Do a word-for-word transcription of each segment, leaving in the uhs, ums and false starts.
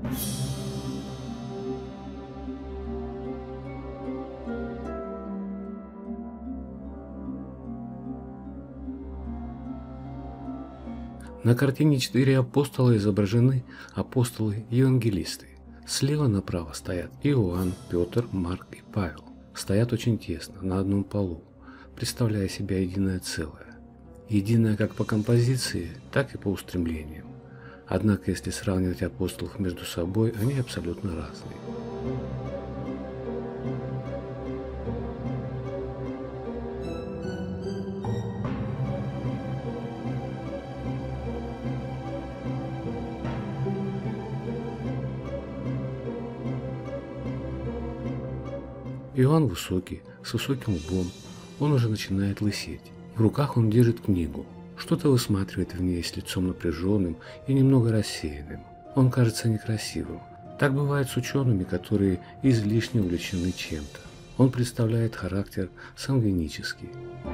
На картине четыре апостола изображены апостолы-евангелисты. Слева направо стоят Иоанн, Петр, Марк и Павел. Стоят очень тесно, на одном полу, представляя себя единое целое. Единое как по композиции, так и по устремлениям. Однако, если сравнивать апостолов между собой, они абсолютно разные. Иоанн высокий, с высоким лбом, он уже начинает лысеть. В руках он держит книгу, что-то высматривает в ней с лицом напряженным и немного рассеянным. Он кажется некрасивым. Так бывает с учеными, которые излишне увлечены чем-то. Он представляет характер сангвинический.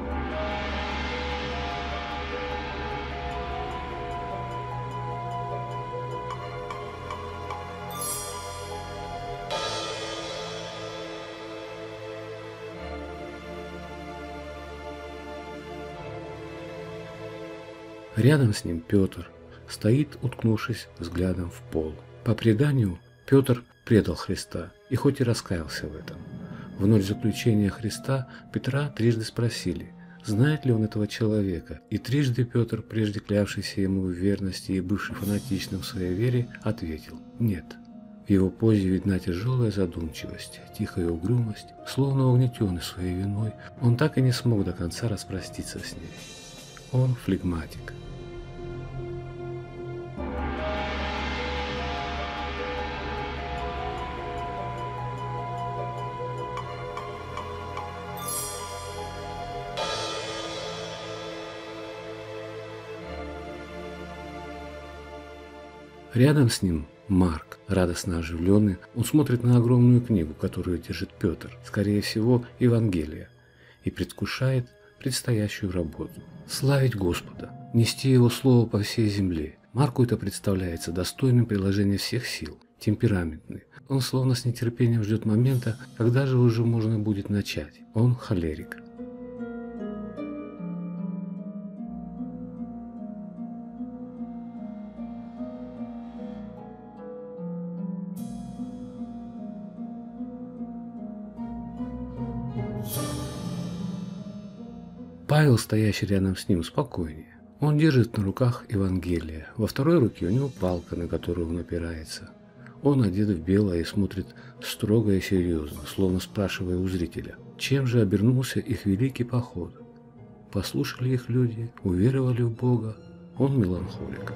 Рядом с ним Петр стоит, уткнувшись взглядом в пол. По преданию, Петр предал Христа и хоть и раскаялся в этом. В ночь заключения Христа Петра трижды спросили, знает ли он этого человека, и трижды Петр, прежде клявшийся ему в верности и бывший фанатичным в своей вере, ответил «нет». В его позе видна тяжелая задумчивость, тихая угрюмость, словно угнетенный своей виной, он так и не смог до конца распроститься с ней. Он флегматик. Рядом с ним Марк, радостно оживленный, он смотрит на огромную книгу, которую держит Петр, скорее всего, Евангелие, и предвкушает предстоящую работу. Славить Господа, нести Его Слово по всей земле. Марку это представляется достойным приложения всех сил, темпераментный. Он словно с нетерпением ждет момента, когда же уже можно будет начать. Он холерик. Павел, стоящий рядом с ним, спокойнее. Он держит на руках Евангелие. Во второй руке у него палка, на которую он опирается. Он одет в белое и смотрит строго и серьезно, словно спрашивая у зрителя, чем же обернулся их великий поход. Послушали их люди, уверовали в Бога. Он меланхолик.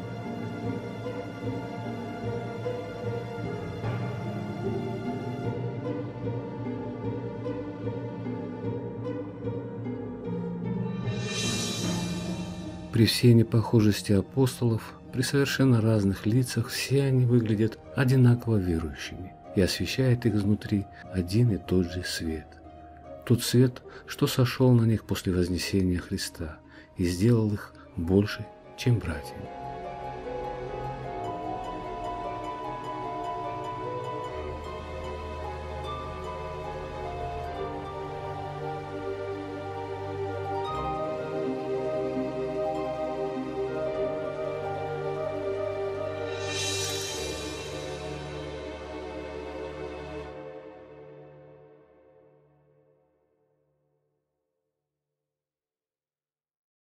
При всей непохожести апостолов, при совершенно разных лицах, все они выглядят одинаково верующими, и освещает их изнутри один и тот же свет. Тот свет, что сошел на них после вознесения Христа и сделал их больше, чем братьями.